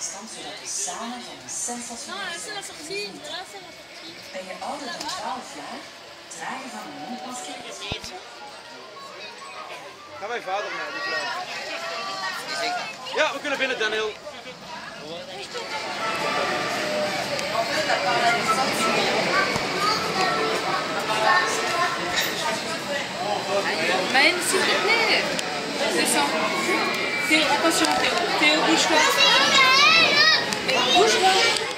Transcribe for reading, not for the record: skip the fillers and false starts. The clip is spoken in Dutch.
afstand zodat we samen van een sensationele selfie genieten. Ben je ouder dan 12 jaar? Dragen van een mondmasker is beter. Ga mijn vader mee, die vrouw. Ja, we kunnen binnen, Daniel. Maëlle, s'il te plaît. Descends. Théo, attention, Théo. Théo, bouge-toi. Bouge-toi.